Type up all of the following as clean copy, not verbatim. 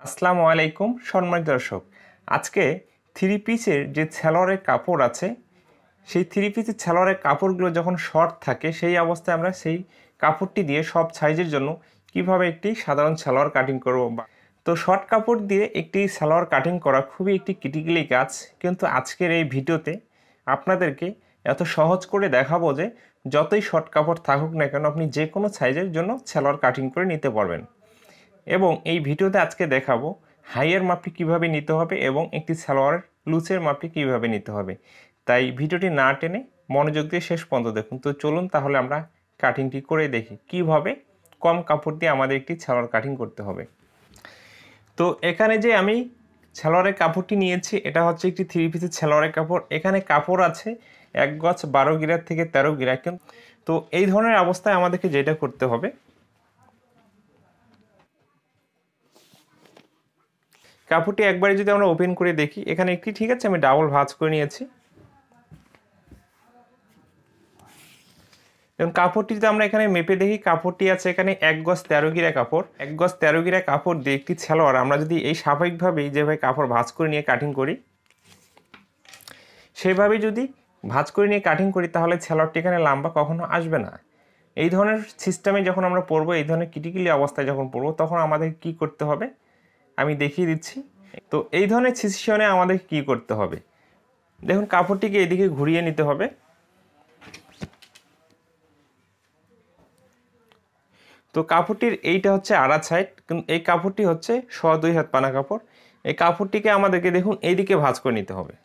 আসসালামু আলাইকুম সম্মানিত দর্শক। আজকে থ্রি পিসের যে সালোয়ারের কাপড় আছে, সেই থ্রি পিসের সালোয়ারের কাপড়গুলো যখন শর্ট থাকে সেই অবস্থায় আমরা সেই কাপড়টি দিয়ে সব সাইজের জন্য কিভাবে একটি সাধারণ সালোয়ার কাটিং করব। তো শর্ট কাপড় দিয়ে একটি সালোয়ার কাটিং করা খুবই একটি ক্রিটিক্যালি কাজ, কিন্তু আজকের এই ভিডিওতে আপনাদেরকে এত সহজ করে দেখাবো যে যতই শর্ট কাপড় থাকুক না কেন আপনি যে কোনো সাইজের জন্য সালোয়ার কাটিং করে নিতে পারবেন। এবং এই ভিডিওতে আজকে দেখাবো হাইয়ের মাপটি কিভাবে নিতে হবে এবং একটি সালোয়ার লুচের মাপটি কিভাবে নিতে হবে। তাই ভিডিওটি না টেনে মনোযোগ দিয়ে শেষ পর্যন্ত দেখুন। তো চলুন তাহলে আমরা কাটিংটি করে দেখি কিভাবে কম কাপড় দিয়ে আমাদের একটি সালোয়ার কাটিং করতে হবে। তো এখানে যে আমি সালোয়ারের কাপড়টি নিয়েছি, এটা হচ্ছে একটি থ্রি পিসের সালোয়ারের কাপড়। এখানে কাপড় আছে 1 গজ 12 গিরা থেকে 13 গিরা। তো এই ধরনের অবস্থায় আমাদেরকে যেটা করতে হবে, কাপড়টি একবারে যদি আমরা ওপেন করে দেখি, এখানে একটি ঠিক আছে আমি ডাবল ভাঁজ করে নিয়েছি। এবং কাপড়টি যদি আমরা এখানে মেপে দেখি, কাপড়টি আছে এখানে 1 গজ 13 গিরা কাপড়। 1 গজ 13 গিরা কাপড় দিয়ে একটি সালোয়ার আমরা যদি এই স্বাভাবিকভাবেই যেভাবে কাপড় ভাঁজ করে নিয়ে কাটিং করি, সেভাবেই যদি ভাঁজ করে নিয়ে কাটিং করি, তাহলে সালোয়ারটি এখানে লম্বা কখনো আসবে না। এই ধরনের সিস্টেমে যখন আমরা পরবো, এই ধরনের ক্রিটিক্যালি অবস্থায় যখন পরবো, তখন আমাদের কি করতে হবে আমি দেখিয়ে দিচ্ছি। তো এই ধরনের সিচুয়েশনে আমাদের কি করতে হবে, দেখুন কাপড়টিকে এদিকে ঘুরিয়ে নিতে হবে। তো কাপড়টির এইটা হচ্ছে আড়া সাইড, কিন্তু এই কাপড়টি হচ্ছে 2.5 হাত পানা কাপড়। এই কাপড়টিকে আমাদেরকে দেখুন এইদিকে ভাঁজ করে নিতে হবে।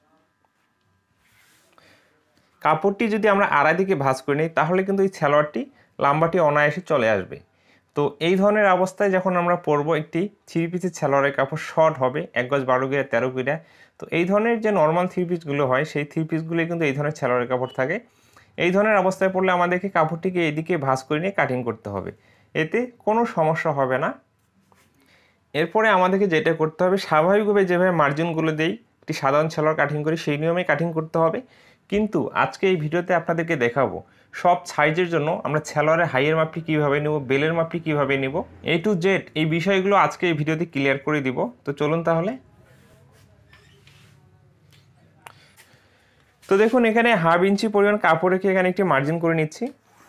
কাপড়টি যদি আমরা আড়াই দিকে ভাঁজ করে নিই, তাহলে কিন্তু এই সালোয়ারটি লম্বাটি অনায়াসে চলে আসবে। তো এই ধরনের অবস্থায় যখন আমরা পরবো, একটি থ্রি পিসের সালোয়ারের কাপড় শর্ট হবে 1 গজ 12 গিরা 13 গিরা। তো এই ধরনের যে নর্মাল থ্রি পিসগুলো হয়, সেই থ্রি পিসগুলো কিন্তু এই ধরনের সালোয়ারের কাপড় থাকে। এই ধরনের অবস্থায় পড়লে আমাদেরকে কাপড়টিকে এদিকে ভাঁজ করে নিয়ে কাটিং করতে হবে, এতে কোনো সমস্যা হবে না। এরপরে আমাদেরকে যেটা করতে হবে, স্বাভাবিকভাবে যেভাবে মার্জিনগুলো দেই একটি সাধারণ সালোয়ার কাটিং করি, সেই নিয়মে কাটিং করতে হবে। কিন্তু আজকে এই ভিডিওতে আপনাদেরকে দেখাবো সব সাইজের জন্য আমরা সালোয়ারের হাইয়ের মাপটি কীভাবে নেব, বেলের মাপটি কীভাবে নেব, A to Z এই বিষয়গুলো আজকে এই ভিডিওতে ক্লিয়ার করে দিব। তো চলুন তাহলে। তো দেখুন এখানে 1/2 ইঞ্চি পরিমাণ কাপড় রেখে এখানে একটি মার্জিন করে নিচ্ছি।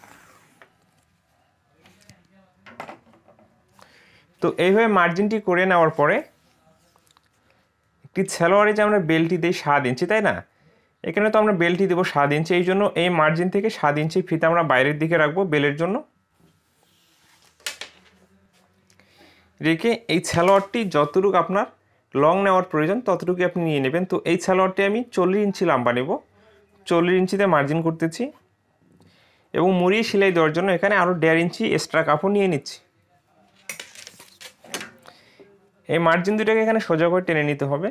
তো এইভাবে মার্জিনটি করে নেওয়ার পরে একটি সালোয়ারে যে আমরা বেল্টটি দিই 7 ইঞ্চি, তাই না? এখানে তো আমরা বেল্টটি দেবো 7 ইঞ্চি, এই জন্য এই মার্জিন থেকে 7 ইঞ্চি ফিতে আমরা বাইরের দিকে রাখবো বেলের জন্য। রেখে এই সালোয়ারটি যতটুকু আপনার লং নেওয়ার প্রয়োজন ততটুকু আপনি নিয়ে নেবেন। তো এই সালোয়ারটি আমি 40 ইঞ্চি লম্বা নেব, 40 ইঞ্চিতে মার্জিন করতেছি এবং মুড়িয়ে সেলাই দেওয়ার জন্য এখানে আরও 1.5 ইঞ্চি এক্সট্রা কাপড় নিয়ে নিচ্ছি। এই মার্জিন দুটাকে এখানে সোজা করে টেনে নিতে হবে।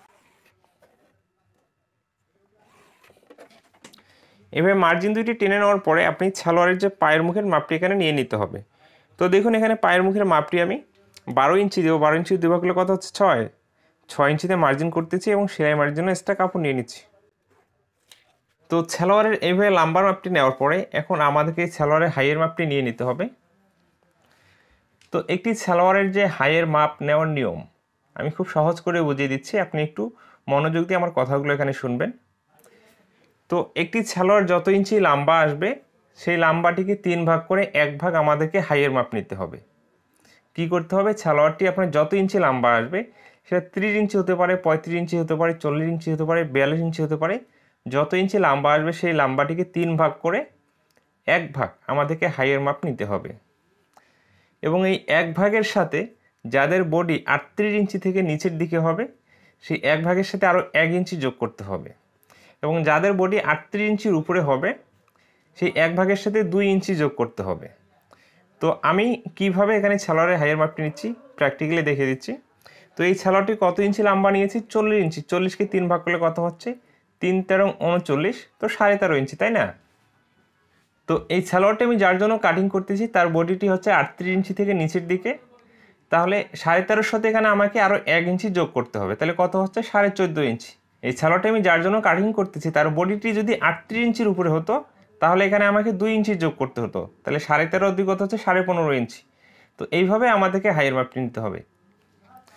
এভাবে মার্জিন দুটি টেনে নেওয়ার পরে আপনি সালোয়ারের যে পায়ের মুখের মাপটি এখানে নিয়ে নিতে হবে। তো দেখুন এখানে পায়ের মুখের মাপটি আমি 12 ইঞ্চি দেবো। 12 ইঞ্চি দেবো গেলে কত হচ্ছে 6 ইঞ্চিতে মার্জিন করতেছি এবং সেলাই মার্জিন জন্য এক্সট্রা কাপড় নিয়ে নিচ্ছি। তো সালোয়ারের এইভাবে লাম্বার মাপটি নেওয়ার পরে এখন আমাদেরকে সালোয়ারের হাইয়ের মাপটি নিয়ে নিতে হবে। তো একটি সালোয়ারের যে হাইয়ের মাপ নেওয়ার নিয়ম আমি খুব সহজ করে বুঝিয়ে দিচ্ছি, আপনি একটু মনোযোগ দিয়ে আমার কথাগুলো এখানে শুনবেন। তো একটি সালোয়ার যত ইঞ্চি লম্বা আসবে, সেই লম্বাটিকে 3 ভাগ করে 1 ভাগ আমাদেরকে হাইয়ের মাপ নিতে হবে। কি করতে হবে, সালোয়ারটি আপনার যত ইঞ্চি লম্বা আসবে, সেটা 30 ইঞ্চি হতে পারে, 35 ইঞ্চি হতে পারে, 40 ইঞ্চি হতে পারে, 42 ইঞ্চি হতে পারে। যত ইঞ্চি লম্বা আসবে সেই লম্বাটিকে 3 ভাগ করে 1 ভাগ আমাদেরকে হাইয়ের মাপ নিতে হবে। এবং এই 1 ভাগের সাথে যাদের বডি 38 ইঞ্চি থেকে নিচের দিকে হবে, সেই 1 ভাগের সাথে আরও 1 ইঞ্চি যোগ করতে হবে। এবং যাদের বডি 38 ইঞ্চির উপরে হবে, সেই 1 ভাগের সাথে 2 ইঞ্চি যোগ করতে হবে। তো আমি কিভাবে এখানে সালোয়ারের হাইয়ের মাপটি নিচ্ছি প্র্যাকটিক্যালি দেখে দিচ্ছি। তো এই সালোয়ারটি কত ইঞ্চি লম্বা নিয়েছি, 40 ইঞ্চি। 40কে 3 ভাগ করলে কত হচ্ছে, 3 তেরো 39, তো 13.5 ইঞ্চি, তাই না? তো এই সালোয়ারটি আমি যার জন্য কাটিং করতেছি তার বডিটি হচ্ছে 38 ইঞ্চি থেকে নিচের দিকে, তাহলে 13.5 সাথে এখানে আমাকে আরও 1 ইঞ্চি যোগ করতে হবে, তাহলে কত হচ্ছে 14.5 ইঞ্চি। এই সালোয়ারটি আমি যার জন্য কাটিং করতেছি তার বডিটি যদি 38 ইঞ্চির উপরে হতো, তাহলে এখানে আমাকে 2 ইঞ্চি যোগ করতে হতো, তাহলে 13.5 অধিক কত হচ্ছে 15.5 ইঞ্চি। তো এইভাবে আমাদেরকে হাইয়ের মাপটি নিতে হবে।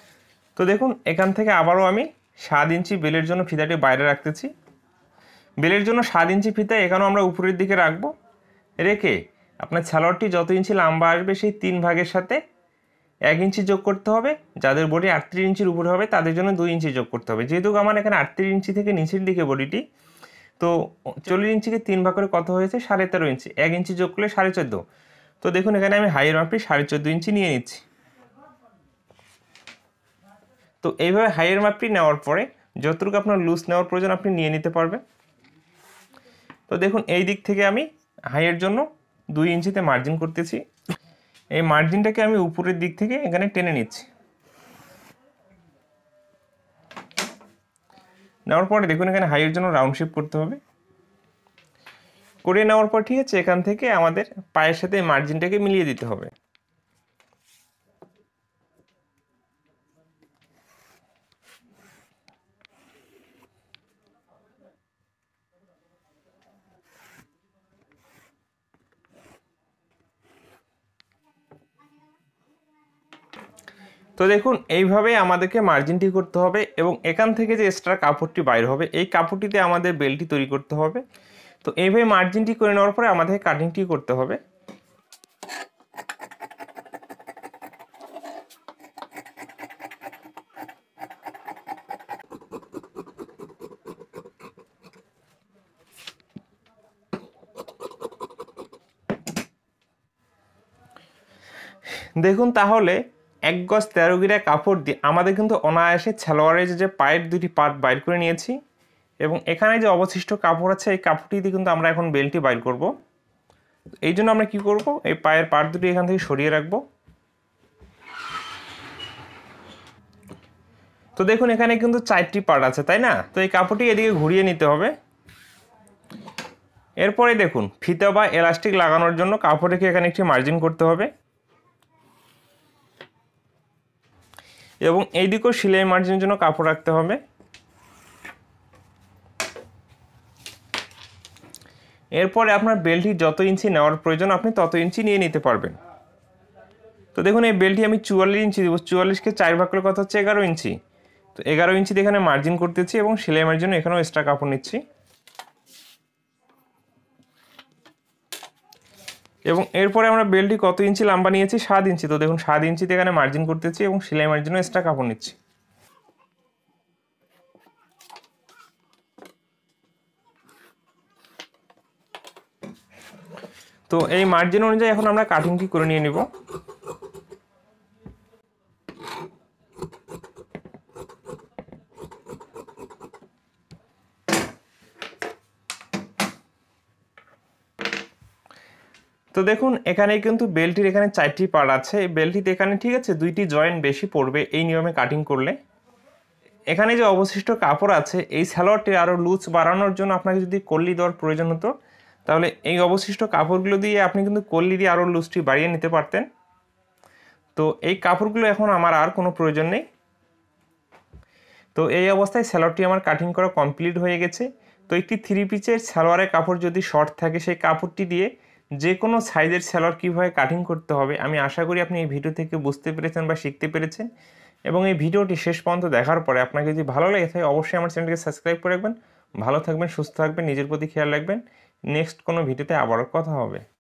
তো দেখুন এখান থেকে আবারও আমি 7 ইঞ্চি বেলের জন্য ফিতাটি বাইরে রাখতেছি। বেলের জন্য 7 ইঞ্চি ফিতা এখানেও আমরা উপরের দিকে রাখবো, রেখে আপনার সালোয়ারটি যত ইঞ্চি লম্বা আসবে সেই 3 ভাগের সাথে 1 ইঞ্চি যোগ করতে হবে। যাদের বডি 38 ইঞ্চির উপরে হবে তাদের জন্য 2 ইঞ্চি যোগ করতে হবে। যেহেতু আমার এখানে 38 ইঞ্চি থেকে নিচের দিকে বডিটি, তো 40 ইঞ্চিকে 3 ভাগ করে কত হয়েছে 13.5 ইঞ্চি, 1 ইঞ্চি যোগ করলে 14.5। তো দেখুন এখানে আমি হাইয়ের মাপটি 14.5 ইঞ্চি নিয়ে নিচ্ছি। তো এইভাবে হাইয়ের মাপটি নেওয়ার পরে যতটুকু আপনার লুজ নেওয়ার প্রয়োজন আপনি নিয়ে নিতে পারবেন। তো দেখুন এই দিক থেকে আমি হাইয়ের জন্য 2 ইঞ্চিতে মার্জিন করতেছি। এই মার্জিনটাকে আমি উপরের দিক থেকে এখানে টেনে নিচ্ছি। নেওয়ার পরে দেখুন এখানে হাইয়ের জন্য রাউন্ড শেপ করতে হবে। করে নেওয়ার পর ঠিক আছে, এখান থেকে আমাদের পায়ের সাথে মার্জিনটাকে মিলিয়ে দিতে হবে। তো দেখুন এইভাবে আমাদেরকে মার্জিনটি করতে হবে এবং এখান থেকে যে এক্সট্রা কাপড়টি বাইর হবে এই কাপড়টিতে আমাদের বেল্টটি তৈরি করতে হবে। তো এইভাবে মার্জিনটি করে নেওয়ার পরে আমাদের কাটিংটি করতে হবে। দেখুন তাহলে 1 গজ 13 গিরা কাপড় দিয়ে আমাদের কিন্তু অনায়াসে সালোয়ারের যে পায়ের দুটি পার্ট বাইর করে নিয়েছি এবং এখানে যে অবশিষ্ট কাপড় আছে এই কাপড়টি দিয়ে কিন্তু আমরা এখন বেল্টটি বাইর করব। এই জন্য আমরা কি করব, এই পায়ের পার্ট দুটি এখান থেকে সরিয়ে রাখবো। তো দেখুন এখানে কিন্তু 4টি পার্ট আছে, তাই না? তো এই কাপড়টি এদিকে ঘুরিয়ে নিতে হবে। এরপরে দেখুন ফিতা বা এলাস্টিক লাগানোর জন্য কাপড়টিকে এখানে একটি মার্জিন করতে হবে এবং এই দিকেও সেলাই মার্জিনের জন্য কাপড় রাখতে হবে। এরপরে আপনার বেল্টটি যত ইঞ্চি নেওয়ার প্রয়োজন আপনি তত ইঞ্চি নিয়ে নিতে পারবেন। তো দেখুন এই বেল্টটি আমি 44 ইঞ্চি দেবো। 44কে 4 ভাগ করলে কত হচ্ছে 11 ইঞ্চি। তো 11 ইঞ্চিতে এখানে মার্জিন করতেছি এবং সেলাই মার্জিন এখানেও এক্সট্রা কাপড় নিচ্ছি এবং এরপরে আমরা বেল্টটি কত ইঞ্চি লম্বা নিয়েছি 7 ইঞ্চি। তো দেখুন 7 ইঞ্চিতে এখানে মার্জিন করতেছি এবং সেলাই মার্জিনও এক্সট্রা কাপড় নিচ্ছি। তো এই মার্জিন অনুযায়ী এখন আমরা কাটিংটি করে নিয়ে নিব। তো দেখুন এখানে কিন্তু বেল্টটির এখানে 4টি পার্ট আছে। এই বেল্টটিতে এখানে ঠিক আছে 2টি জয়েন্ট বেশি পড়বে এই নিয়মে কাটিং করলে। এখানে যে অবশিষ্ট কাপড় আছে এই সালোয়ারটি আরও লুজ বাড়ানোর জন্য আপনাকে যদি কল্লি দেওয়ার প্রয়োজন হতো তাহলে এই অবশিষ্ট কাপড়গুলো দিয়ে আপনি কিন্তু কল্লি দিয়ে আরও লুজটি বাড়িয়ে নিতে পারতেন। তো এই কাপড়গুলো এখন আমার আর কোনো প্রয়োজন নেই। তো এই অবস্থায় সালোয়ারটি আমার কাটিং করা কমপ্লিট হয়ে গেছে। তো একটি 3 পিসের সালোয়ারের কাপড় যদি শর্ট থাকে সেই কাপড়টি দিয়ে যে কোনো সাইজের সালোয়ার কীভাবে কাটিং করতে হবে আমি আশা করি আপনি এই ভিডিও থেকে বুঝতে পেরেছেন বা শিখতে পেরেছেন। এবং এই ভিডিওটি শেষ পর্যন্ত দেখার পরে আপনাকে যদি ভালো লেগে থাকে অবশ্যই আমার চ্যানেলকে সাবস্ক্রাইব করে রাখবেন। ভালো থাকবেন, সুস্থ থাকবেন, নিজের প্রতি খেয়াল রাখবেন। নেক্সট কোনো ভিডিওতে আবারও কথা হবে।